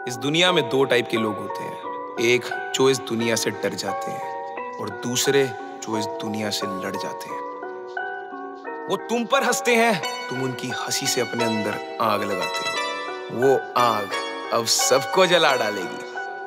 इस दुनिया में दो टाइप के लोग होते हैं, एक जो इस दुनिया से डर जाते हैं और दूसरे जो इस दुनिया से लड़ जाते हैं। वो तुम पर हंसते हैं, तुम उनकी हंसी से अपने अंदर आग लगाते हो। वो आग अब सबको जला डालेगी।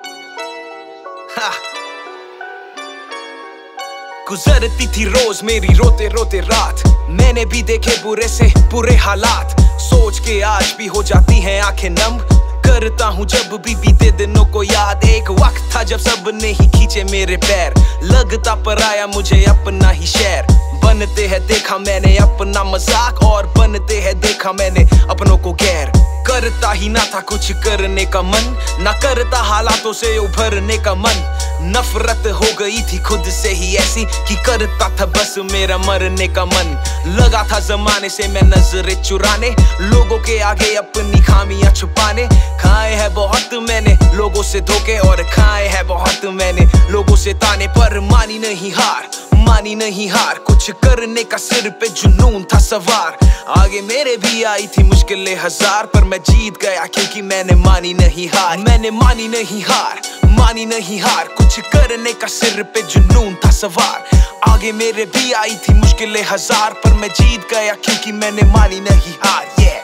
गुजरती थी रोज मेरी रोते रोते रात, मैंने भी देखे बुरे से बुरे हालात। सोच के आज भी हो जाती हैं आंखें नम, करता हूँ जब भी बीते दिनों को याद। एक वक्त था जब सब ने ही खींचे मेरे पैर, लगता पर आया मुझे अपना ही शहर। बनते हैं देखा मैंने अपना मजाक, और बनते हैं देखा मैंने अपनों को गैर। करता ही ना था कुछ करने का मन, ना करता हालातों से उभरने का मन। नफरत हो गई थी खुद से ही ऐसी कि करता था बस मेरा मरने का मन। लगा था जमाने से मैं नजरें चुराने, लोगों के आगे अपनी खामियां छुपाने। खाए है बहुत मैंने लोगों से धोखे, और खाए है बहुत मैंने लोगों से ताने, पर मानी नहीं हार, मानी नहीं हार। कुछ करने का सिर पे जुनून था सवार। आगे मेरे भी आई थी मुश्किलें हजार, पर मैं जीत गया क्योंकि मैंने मानी नहीं हार। मैंने मानी नहीं हार, मानी नहीं हार। कुछ करने का सिर पे जुनून था सवार। आगे मेरे भी आई थी मुश्किलें हजार, पर मैं जीत गया क्योंकि मैंने मानी नहीं हार।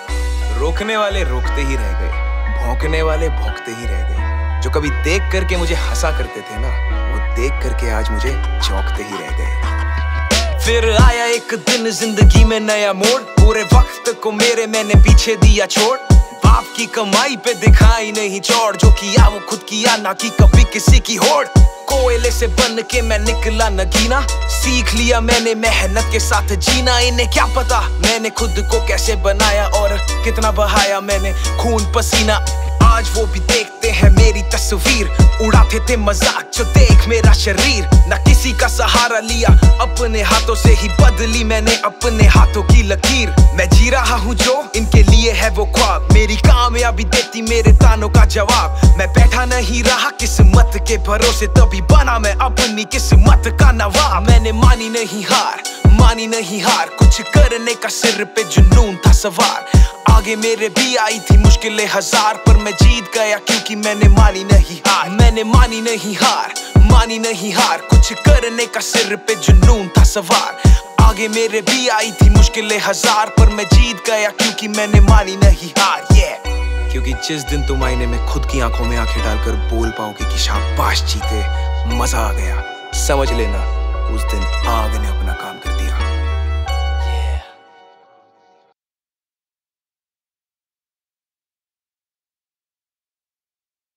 रोकने वाले रोकते ही रह गए, भौंकने वाले भौंकते ही रह गए। जो कभी देख करके मुझे हंसा करते थे ना, वो देख करके आज मुझे चौंकते ही रह गए। फिर आया एक दिन जिंदगी में नया मोड़, पूरे वक्त को मेरे मैंने पीछे दिया छोड़। बाप की कमाई पे दिखाई नहीं चौड़, जो किया वो खुद किया, ना कि कभी किसी की होड़। कोयले से बन के मैं निकला नगीना, सीख लिया मैंने मेहनत के साथ जीना। इन्हें क्या पता मैंने खुद को कैसे बनाया, और कितना बहाया मैंने खून पसीना। आज वो भी देखते हैं मेरी तस्वीर, उड़ाते थे मजाक जो देख मेरा शरीर। ना किसी का सहारा लिया, अपने हाथों से ही बदली मैंने अपने हाथों की लकीर। मैं जी रहा हूँ जो इनके लिए है वो ख्वाब, मेरी कामयाबी देती मेरे तानों का जवाब। मैं बैठा नहीं रहा किस्मत के भरोसे, तभी बना मैं अपनी किस्मत का नवाब। मैंने मानी नहीं हार, मानी नहीं हार। कुछ करने का सिर पे जुनून था सवार। आगे मेरे भी आई थी मुश्किलें हजार, पर मैं जीत गया क्योंकि मैंने मानी नहीं हार। मैंने मानी नहीं हार, मानी नहीं हार। कुछ करने का सिर पे जुनून था सवार। आगे मेरे भी आई थी मुश्किलें हजार, पर मैं जीत गया क्योंकि मैंने मानी नहीं हार। क्योंकि जिस दिन तुम आईने में खुद की आंखों में आंखें डालकर बोल पाओगे कि शाबाश जीते, मजा आ गया, समझ लेना उस दिन आग ने